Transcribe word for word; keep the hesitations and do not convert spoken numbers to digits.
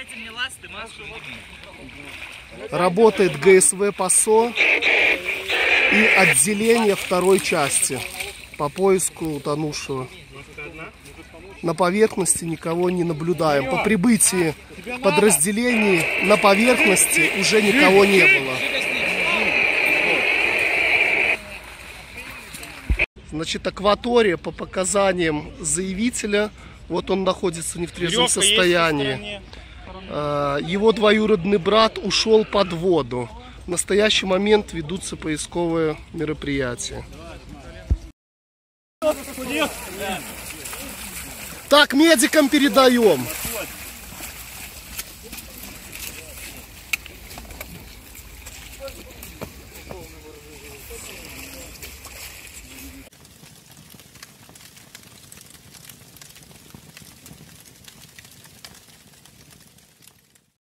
Работает ГСВ ПАСО и отделение второй части по поиску утонувшего. На поверхности никого не наблюдаем. По прибытии подразделений на поверхности уже никого не было. Значит, акватория по показаниям заявителя. Вот он находится в нетрезвом состоянии. Его двоюродный брат ушел под воду. В настоящий момент ведутся поисковые мероприятия. Так, медикам передаем.